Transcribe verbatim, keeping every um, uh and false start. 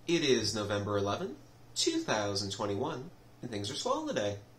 It is November eleventh, two thousand twenty-one, and things are swell today.